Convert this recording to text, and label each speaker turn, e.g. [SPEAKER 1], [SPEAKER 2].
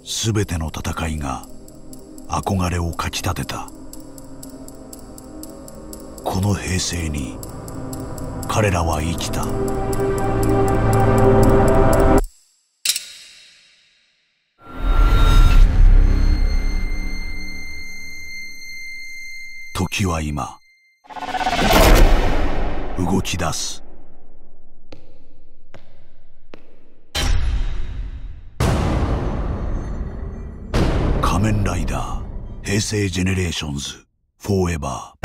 [SPEAKER 1] すべての戦いが憧れをかきたてた。この平成に彼らは生きた。時は今、動き出す。仮面ライダー平成ジェネレーションズフォーエバー。